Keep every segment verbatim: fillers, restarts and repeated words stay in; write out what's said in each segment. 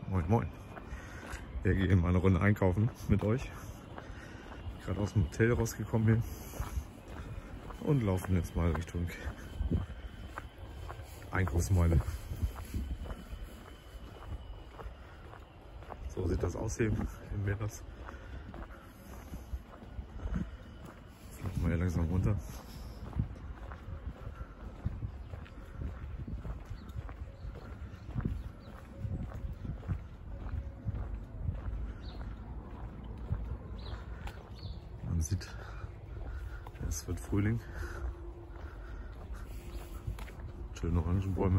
Moin Moin. Wir gehen mal eine Runde einkaufen mit euch. Gerade aus dem Hotel rausgekommen hier und laufen jetzt mal Richtung Einkaufsmeile. So sieht das aus hier in Mehlers. Jetzt laufen wir hier langsam runter. Man sieht, es wird Frühling. Schöne Orangenbäume.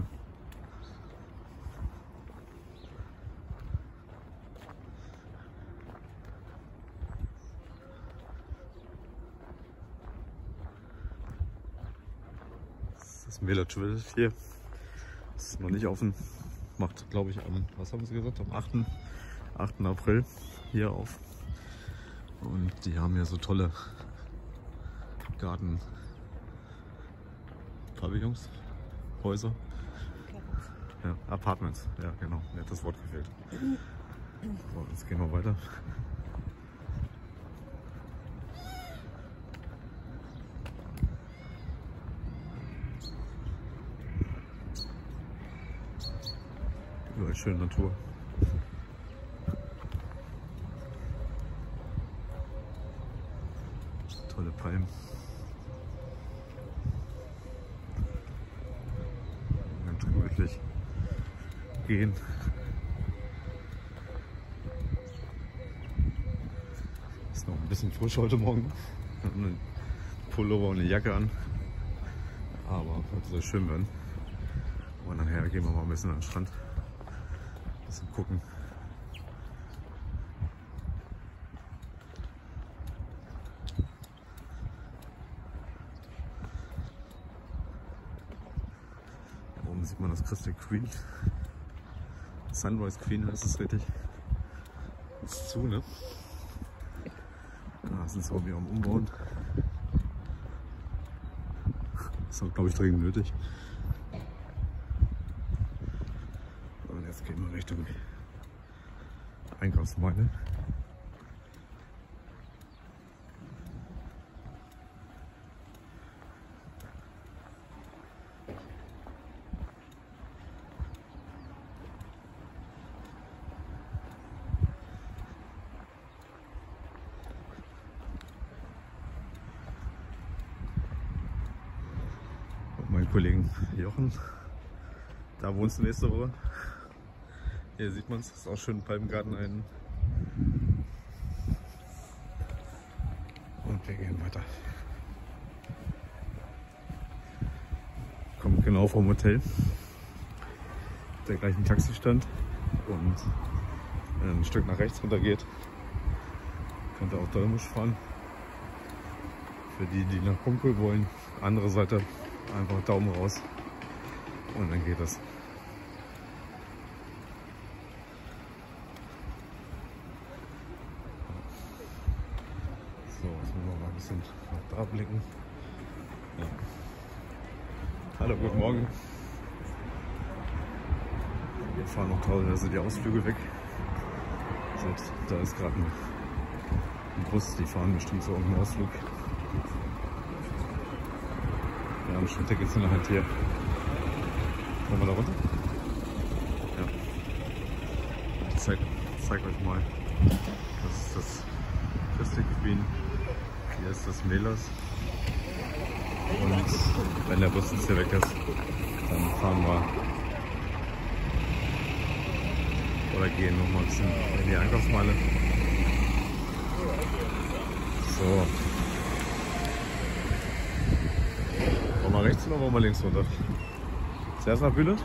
Das ist das Mehler Village hier. Das ist noch nicht offen. Macht, glaube ich, am, was haben sie gesagt, am achten April hier auf. Und die haben ja so tolle Garten-Pavillons, Häuser. Ja, Apartments, ja genau, mir hat das Wort gefehlt. So, jetzt gehen wir weiter. Überall schöne Natur. Tolle Palmen. Ganz gemütlich gehen. Ist noch ein bisschen frisch heute Morgen. Einen Pullover und eine Jacke an. Aber heute soll es schön werden. Und nachher gehen wir mal ein bisschen an den Strand. Ein bisschen gucken. Oben sieht man das Crystal Queen. Sunrise Queen heißt es richtig. Ist zu, ne? Da sind sie irgendwie am Umbauen. Ist auch, glaube ich, dringend nötig. Und jetzt gehen wir Richtung Einkaufsmeile. Mein Kollegen Jochen, da wohnst du nächste Woche. Hier sieht man es, ist auch schön Palmgarten ein. Und wir gehen weiter. Kommt genau vom Hotel. Der gleichen Taxistand. Und wenn ein Stück nach rechts runter geht, könnt ihr auch Dolmusch fahren. Für die, die nach Kumpel wollen, andere Seite. Einfach Daumen raus und dann geht das. So, jetzt müssen wir mal ein bisschen nach da blicken. Ja. Hallo, guten Morgen. Wir fahren noch draußen, also die Ausflüge weg. So, da ist gerade ein, ein Bus, die fahren bestimmt so einen Ausflug. Wir haben schon Tickets in der Hand hier. Wollen wir da runter? Ja. Ich zeig, zeig euch mal. Das ist das Crystal Queen. Hier ist das Mehlers. Und wenn der Bus jetzt hier weg ist, dann fahren wir oder gehen noch mal ein bisschen in die Einkaufsmeile. So. Wollen wir rechts oder wollen wir links runter? Zuerst nach Bühne?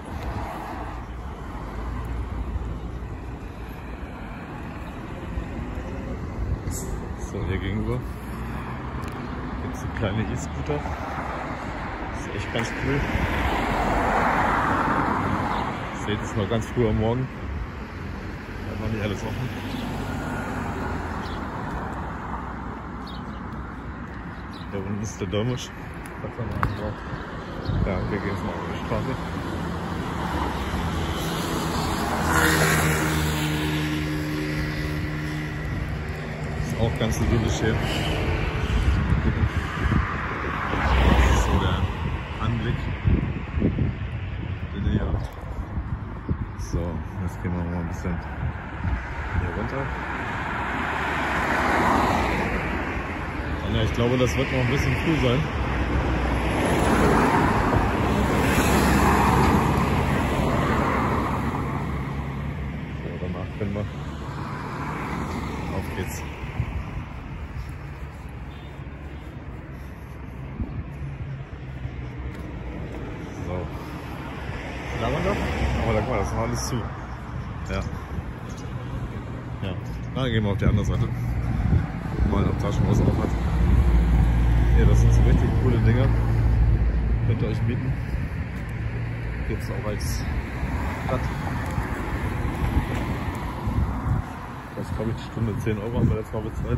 So, hier gegenüber gibt es eine kleine E-Scooter. Das ist echt ganz cool. Ihr seht, es ist noch ganz früh am Morgen. Da hat noch nicht alles offen. Da unten ist der Dolmusch. Ja, wir gehen jetzt mal auf die Straße. auch ganz idyllisch hier. Mal gucken. Das ist so der Anblick, den ihr hier habt. So, jetzt gehen wir mal ein bisschen hier runter. Ja, ich glaube, das wird noch ein bisschen früh sein. So, danach können wir. Auf geht's. So. Da runter? Aber guck mal, das ist noch alles zu. Ja. Ja. Dann gehen wir auf die andere Seite. Gucken mal, ob da schon was auf hat. Ja, das sind so richtig coole Dinger. Könnt ihr euch mieten. Gibt es auch als Stadt. Das ist, glaube ich, die Stunde zehn Euro haben wir letztes Mal bezahlt.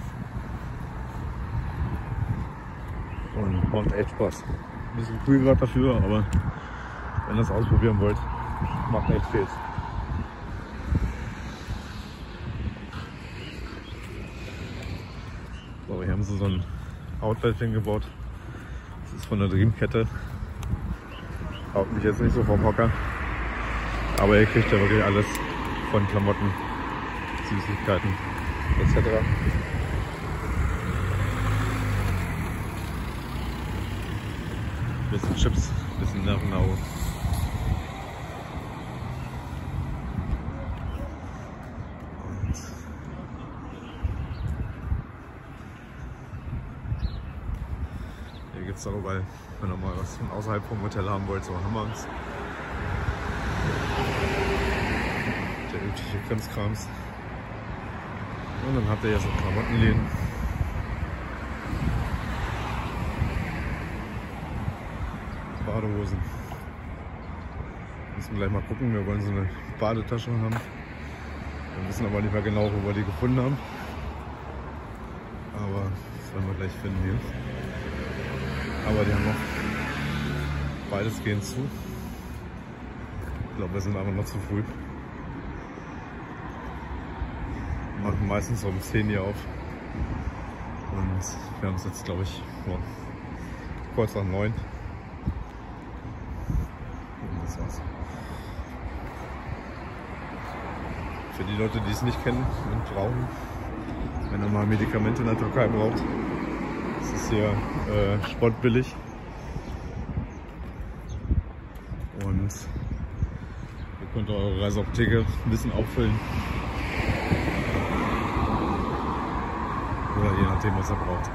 Und macht echt Spaß. Ein bisschen früh gerade dafür, aber wenn ihr das ausprobieren wollt, macht echt Spaß. So, hier haben sie so ein Outlet hingebaut. Das ist von der Dream-Kette. Haut mich jetzt nicht so vom Hocker. Aber ihr kriegt ja wirklich alles von Klamotten, Süßigkeiten et cetera. Bisschen Chips, bisschen Nervenau. Hier gibt es auch überall, wenn ihr mal was von außerhalb vom Hotel haben wollt, so Hammerns. Der übliche Krimskrams. Und dann habt ihr ja so Klamottenläden. Badehosen. Müssen gleich mal gucken, wir wollen so eine Badetasche haben. Wir wissen aber nicht mehr genau, wo wir die gefunden haben. Aber das werden wir gleich finden hier. Aber die haben noch beides gehen zu. Ich glaube, wir sind aber noch zu früh. Wir machen meistens um zehn Uhr auf. Und wir haben es jetzt, glaube ich, nur kurz nach neun. Und das war's. Für die Leute, die es nicht kennen und brauchen, wenn ihr mal Medikamente in der Türkei braucht, das ist hier äh, spottbillig. Und ihr könnt eure Reiseapotheke ein bisschen auffüllen. Oder je nachdem, was ihr braucht.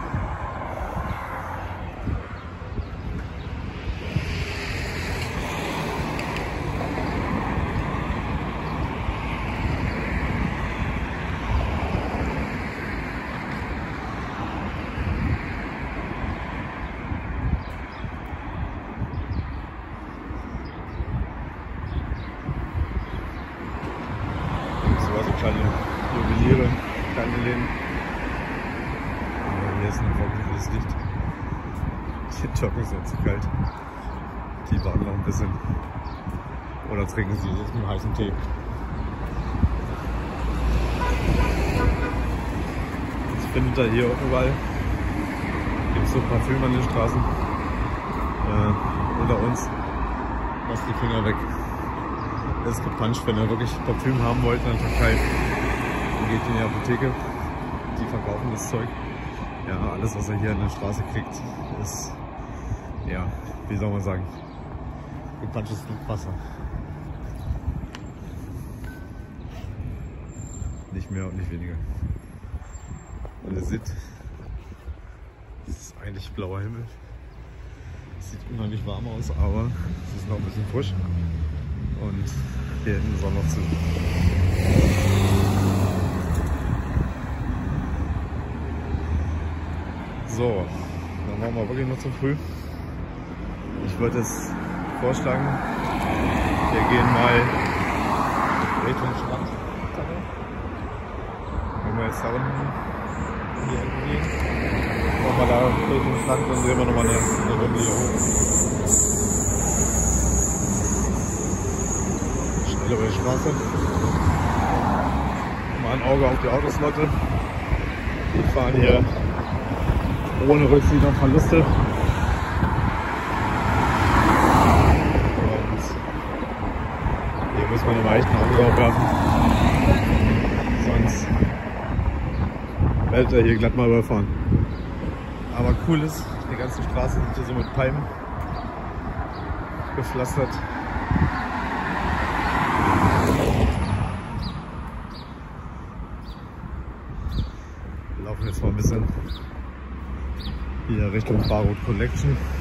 So kleine Juweliere, kleine Läden. Hier ist noch wirklich Licht. Die Türken sind zu kalt. Die warten noch ein bisschen. Oder trinken sie jetzt einen heißen Tee. Das findet ihr hier überall. Gibt es so Parfüm an den Straßen. Äh, unter uns. Lasst die Finger weg. Das ist gepuncht, wenn ihr wirklich Parfüm haben wollt in der Türkei. Dann geht in die Apotheke. Die verkaufen das Zeug. Ja, alles, was ihr hier an der Straße kriegt, ist, ja, wie soll man sagen, gepunchtes Wasser. Nicht mehr und nicht weniger. Und ihr seht, es ist eigentlich blauer Himmel. Es sieht unheimlich warm aus, aber es ist noch ein bisschen frisch. Und hier hinten ist auch noch zu. So, dann waren wir wirklich noch zu früh. Ich würde es vorschlagen, wir gehen mal Richtung Strand. Wenn wir jetzt da unten hier hinten gehen, machen wir da Richtung Strand, dann sehen wir nochmal eine, eine Runde hier hoch. Schnell über die Straße. Mal ein Auge auf die Autoslotte. Wir fahren hier ohne Rücksicht auf Verluste. Und hier muss man immer echt ein Auge drauf werfen. Sonst werdet ihr hier glatt mal überfahren. Aber cool ist, die ganzen Straßen sind hier so mit Palmen gepflastert. Wir laufen jetzt mal ein bisschen hier Richtung Bar Road Collection.